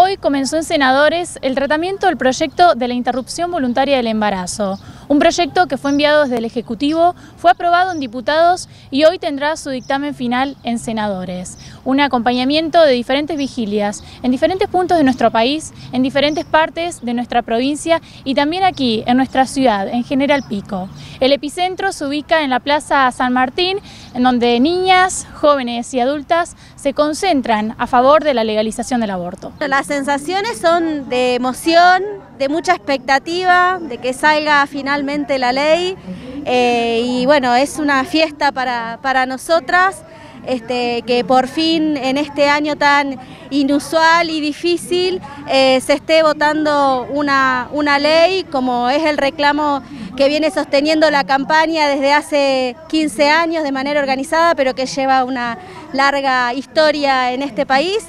hoy comenzó en Senadores el tratamiento del proyecto de la interrupción voluntaria del embarazo. Un proyecto que fue enviado desde el Ejecutivo, fue aprobado en diputados y hoy tendrá su dictamen final en Senadores. Un acompañamiento de diferentes vigilias en diferentes puntos de nuestro país, en diferentes partes de nuestra provincia y también aquí en nuestra ciudad, en General Pico. El epicentro se ubica en la Plaza San Martín, en donde niñas, jóvenes y adultas se concentran a favor de la legalización del aborto. Las sensaciones son de emoción, de mucha expectativa, de que salga finalmente la ley y bueno, es una fiesta para nosotras, que por fin en este año tan inusual y difícil se esté votando una ley como es el reclamo que viene sosteniendo la campaña desde hace 15 años de manera organizada, pero que lleva una larga historia en este país.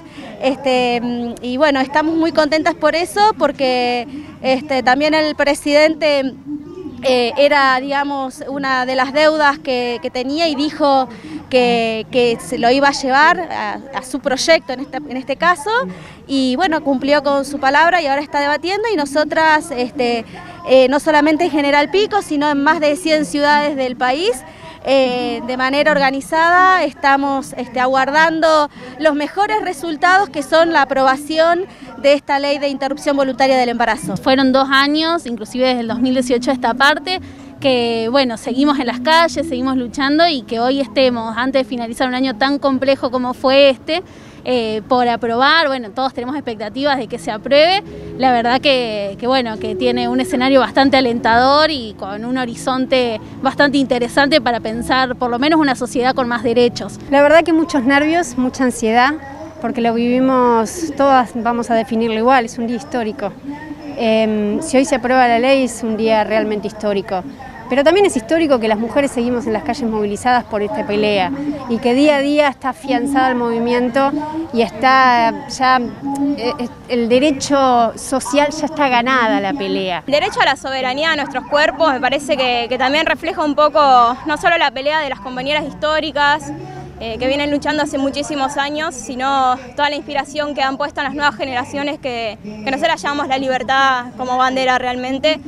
Y bueno, estamos muy contentas por eso, porque también el presidente era, digamos, una de las deudas que tenía y dijo que se lo iba a llevar a su proyecto en este caso, y bueno, cumplió con su palabra y ahora está debatiendo, y nosotras no solamente en General Pico, sino en más de 100 ciudades del país, de manera organizada estamos aguardando los mejores resultados, que son la aprobación de esta ley de interrupción voluntaria del embarazo. Fueron 2 años, inclusive desde el 2018 a esta parte, que bueno, seguimos en las calles, seguimos luchando, y que hoy estemos, antes de finalizar un año tan complejo como fue por aprobar. Bueno, todos tenemos expectativas de que se apruebe. La verdad que bueno, que tiene un escenario bastante alentador y con un horizonte bastante interesante para pensar por lo menos una sociedad con más derechos. La verdad que muchos nervios, mucha ansiedad, porque lo vivimos todas, vamos a definirlo igual, es un día histórico. Si hoy se aprueba la ley es un día realmente histórico. Pero también es histórico que las mujeres seguimos en las calles movilizadas por esta pelea y que día a día está afianzada el movimiento y está ya el derecho social, ya está ganada la pelea. El derecho a la soberanía de nuestros cuerpos me parece que también refleja un poco no solo la pelea de las compañeras históricas que vienen luchando hace muchísimos años, sino toda la inspiración que han puesto en las nuevas generaciones que nosotras llamamos la libertad como bandera realmente.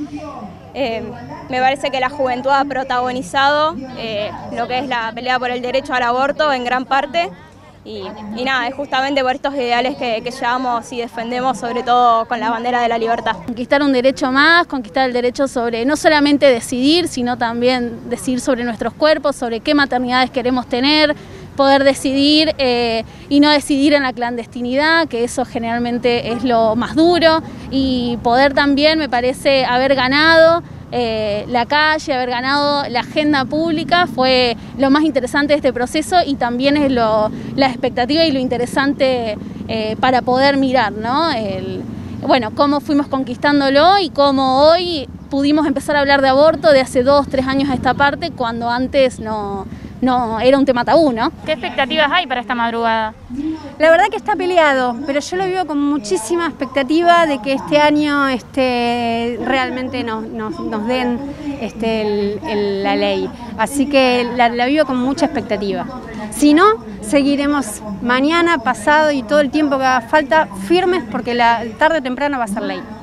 Me parece que la juventud ha protagonizado lo que es la pelea por el derecho al aborto en gran parte, y nada, es justamente por estos ideales que llevamos y defendemos, sobre todo con la bandera de la libertad. Conquistar un derecho más, conquistar el derecho sobre no solamente decidir, sino también decidir sobre nuestros cuerpos, sobre qué maternidades queremos tener, poder decidir y no decidir en la clandestinidad, que eso generalmente es lo más duro, y poder también, me parece, haber ganado la calle, haber ganado la agenda pública fue lo más interesante de este proceso, y también es la expectativa y lo interesante para poder mirar, ¿no? Bueno, cómo fuimos conquistándolo y cómo hoy pudimos empezar a hablar de aborto de hace 2 o 3 años a esta parte, cuando antes no era un tema tabú, ¿no? ¿Qué expectativas hay para esta madrugada? La verdad que está peleado, pero yo lo vivo con muchísima expectativa de que este año realmente nos den la ley. Así que la vivo con mucha expectativa. Si no, seguiremos mañana, pasado y todo el tiempo que haga falta firmes, porque tarde o temprano va a ser ley.